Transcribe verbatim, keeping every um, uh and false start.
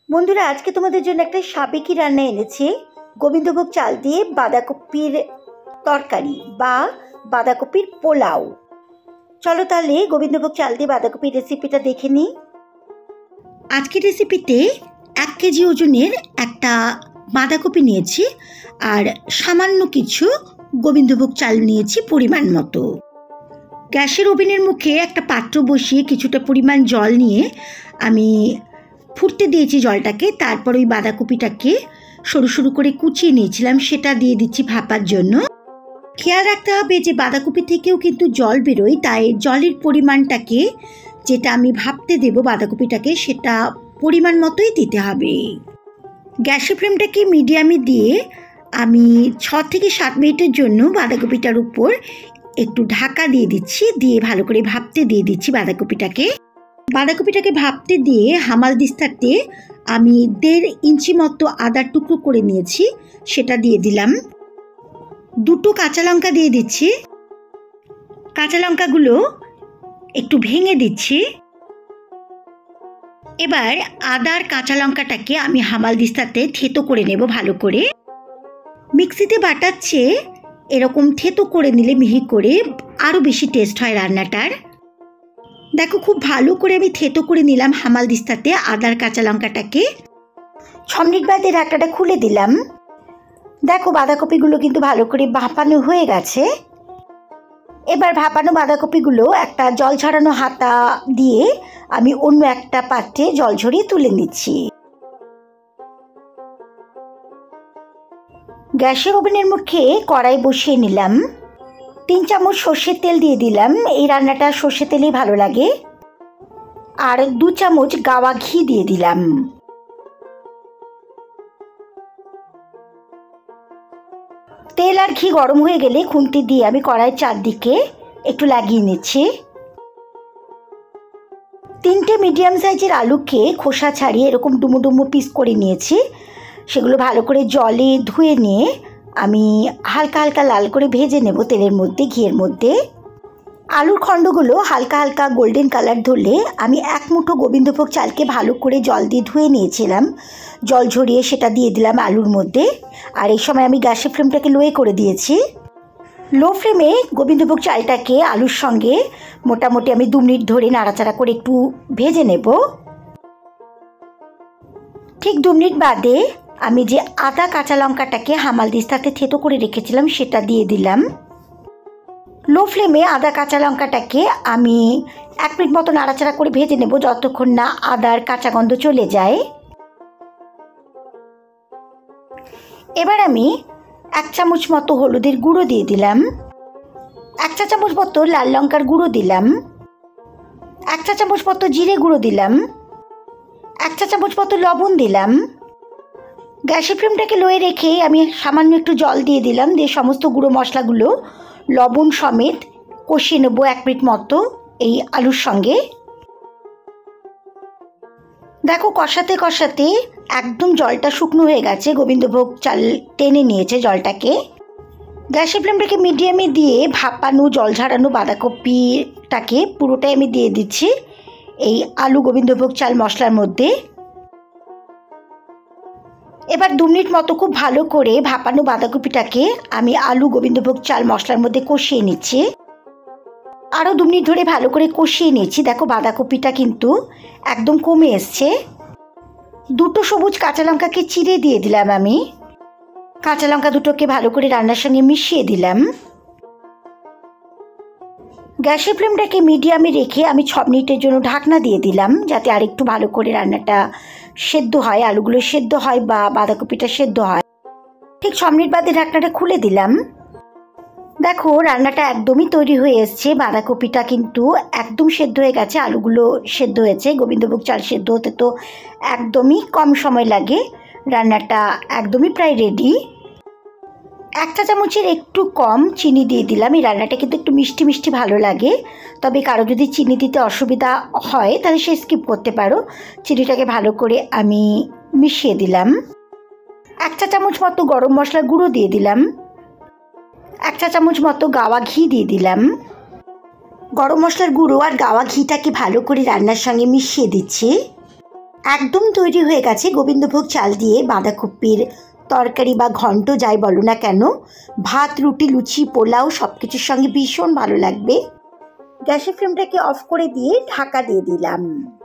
বন্ধুরা, আজকে তোমাদের জন্য একটা সাবেকি রান্না এনেছি। গোবিন্দভোগ চাল দিয়ে বাঁধাকপির তরকারি বা বাঁধাকপির পোলাও। চলো তাহলে গোবিন্দভোগ চাল দিয়ে বাঁধাকপির রেসিপিটা দেখে নিই। আজকের রেসিপিতে এক কেজি ওজনের একটা বাঁধাকপি নিয়েছি আর সামান্য কিছু গোবিন্দভোগ চাল নিয়েছি পরিমাণ মতো। গ্যাসের ওভেনের মুখে একটা পাত্র বসিয়ে কিছুটা পরিমাণ জল নিয়ে আমি ফুটতে দিয়েছি জলটাকে। তারপর ওই বাঁধাকপিটাকে সরু সরু করে কুচিয়ে নিয়েছিলাম, সেটা দিয়ে দিচ্ছি ভাপার জন্য। খেয়াল রাখতে হবে যে বাঁধাকপি থেকেও কিন্তু জল বেরোয়, তাই জলের পরিমাণটাকে যেটা আমি ভাপতে দেব বাঁধাকপিটাকে সেটা পরিমাণ মতোই দিতে হবে। গ্যাসের ফ্লেমটাকে মিডিয়ামে দিয়ে আমি ছ থেকে সাত মিনিটের জন্য বাঁধাকপিটার উপর একটু ঢাকা দিয়ে দিচ্ছি, দিয়ে ভালো করে ভাপতে দিয়ে দিচ্ছি বাঁধাকপিটাকে। বাঁধাকপিটাকে ভাপতে দিয়ে হামাল দিস্তাতে আমি দেড় ইঞ্চি মতো আদার টুকরো করে নিয়েছি, সেটা দিয়ে দিলাম। দুটো কাঁচা লঙ্কা দিয়ে দিচ্ছি, কাঁচা লঙ্কাগুলো একটু ভেঙে দিচ্ছি। এবার আদার কাঁচা লঙ্কাটাকে আমি হামাল দিস্তাতে থেতো করে নেব ভালো করে। মিক্সিতে বাটার চেয়ে এরকম থেতো করে নিলে মিহি করে আরও বেশি টেস্ট হয় রান্নাটার। দেখো, খুব ভালো করে আমি থেতো করে নিলাম হামাল দিস্তাতে আদার কাঁচা লঙ্কাটাকে। ছ মিনিট বাদে ঢাকনাটা খুলে দিলাম। দেখো, বাঁধাকপিগুলো কিন্তু ভালো করে ভাপানো হয়ে গেছে। এবার ভাপানো বাঁধাকপিগুলো একটা জল ঝরানো হাতা দিয়ে আমি অন্য একটা পাত্রে জল ঝরিয়ে তুলে নিচ্ছি। গ্যাসের ওভেনের মুখে কড়াই বসিয়ে নিলাম। তিন চামচ সর্ষের তেল দিয়ে দিলাম, এই রান্নাটা সর্ষের তেলেই ভালো লাগে। আর দু চামচ গাওয়া ঘি দিয়ে দিলাম। তেল আর ঘি গরম হয়ে গেলে খুন্তি দিয়ে আমি কড়াইয়ের চারদিকে একটু লাগিয়ে নিচ্ছি। তিনটে মিডিয়াম সাইজের আলুকে খোসা ছাড়িয়ে এরকম ডুমো ডুমো পিস করে নিয়েছি। সেগুলো ভালো করে জলে ধুয়ে নিয়ে আমি হালকা হালকা লাল করে ভেজে নেব তেলের মধ্যে, ঘিয়ের মধ্যে। আলুর খণ্ডগুলো হালকা হালকা গোল্ডেন কালার ধরলে আমি এক মুঠো গোবিন্দভোগ চালকে ভালো করে জল দিয়ে ধুয়ে নিয়েছিলাম, জল ঝরিয়ে সেটা দিয়ে দিলাম আলুর মধ্যে। আর এই সময় আমি গ্যাসের ফ্লেমটাকে লোয়ে করে দিয়েছি। লো ফ্লেমে গোবিন্দভোগ চালটাকে আলুর সঙ্গে মোটামুটি আমি দু মিনিট ধরে নাড়াচাড়া করে একটু ভেজে নেব। ঠিক দু মিনিট বাদে আমি যে আদা কাঁচা লঙ্কাটাকে হামাল দিস্তাতে থেতো করে রেখেছিলাম সেটা দিয়ে দিলাম। লো ফ্লেমে আদা কাঁচা লঙ্কাটাকে আমি এক মিনিট মতো নাড়াচাড়া করে ভেজে নেব যতক্ষণ না আদার কাঁচা গন্ধ চলে যায়। এবার আমি এক চামচ মতো হলুদের গুঁড়ো দিয়ে দিলাম, এক চা চামচ মতো লাল লঙ্কার গুঁড়ো দিলাম, এক চা চামচ মতো জিরে গুঁড়ো দিলাম, এক চা চামচ মতো লবণ দিলাম। গ্যাসের ফ্লেমটাকে লোয়ে রেখে আমি সামান্য একটু জল দিয়ে দিলাম, দিয়ে সমস্ত গুঁড়ো মশলাগুলো লবণ সমেত কষিয়ে নেবো এক মিনিট মতো এই আলুর সঙ্গে। দেখো, কষাতে কষাতে একদম জলটা শুকনো হয়ে গেছে, গোবিন্দভোগ চাল টেনে নিয়েছে জলটাকে। গ্যাসের ফ্লেমটাকে মিডিয়ামে দিয়ে ভাপানো জল ঝরানো বাঁধাকপিটাকে পুরোটাই আমি দিয়ে দিচ্ছি এই আলু গোবিন্দভোগ চাল মশলার মধ্যে। এবার দু মিনিট মতো খুব ভালো করে ভাপানো বাঁধাকপিটাকে আমি আলু গোবিন্দভোগ চাল মশলার মধ্যে কষিয়ে নিচ্ছি। আরও দু মিনিট ধরে ভালো করে কষিয়ে নিচ্ছি। দেখো, বাঁধাকপিটা কিন্তু একদম কমে এসছে। দুটো সবুজ কাঁচা লঙ্কাকে চিড়ে দিয়ে দিলাম আমি। কাঁচা লঙ্কা দুটোকে ভালো করে রান্নার সঙ্গে মিশিয়ে দিলাম। গ্যাসের ফ্লেমটাকে মিডিয়ামে রেখে আমি ছ মিনিটের জন্য ঢাকনা দিয়ে দিলাম, যাতে আরেকটু ভালো করে রান্নাটা সেদ্ধ হয়, আলুগুলো সেদ্ধ হয় বা বাঁধাকপিটা সেদ্ধ হয়। ঠিক ছ মিনিট বাদে ঢাকনাটা খুলে দিলাম। দেখো, রান্নাটা একদমই তৈরি হয়ে এসছে। বাঁধাকপিটা কিন্তু একদম সেদ্ধ হয়ে গেছে, আলুগুলো সেদ্ধ হয়েছে। গোবিন্দভোগ চাল সেদ্ধ হতে তো একদমই কম সময় লাগে। রান্নাটা একদমই প্রায় রেডি। এক চা চামচের একটু কম চিনি দিয়ে দিলাম। এই রান্নাটা কিন্তু একটু মিষ্টি মিষ্টি ভালো লাগে, তবে কারো যদি চিনি দিতে অসুবিধা হয় তাহলে সে স্কিপ করতে পারো। চিনিটাকে ভালো করে আমি মিশিয়ে দিলাম। এক চা চামচ মতো গরম মশলার গুঁড়ো দিয়ে দিলাম, এক চা চামচ মতো গাওয়া ঘি দিয়ে দিলাম। গরম মশলার গুঁড়ো আর গাওয়া ঘিটাকে ভালো করে রান্নার সঙ্গে মিশিয়ে দিচ্ছি। একদম তৈরি হয়ে গেছে গোবিন্দভোগ চাল দিয়ে বাঁধাকপির তরকারি বা ঘন্ট যাই বলো না কেন। ভাত, রুটি, লুচি, পোলাও সব কিছুর সঙ্গে ভীষণ ভালো লাগবে। গ্যাসের ফ্লেমটাকে অফ করে দিয়ে ঢাকা দিয়ে দিলাম।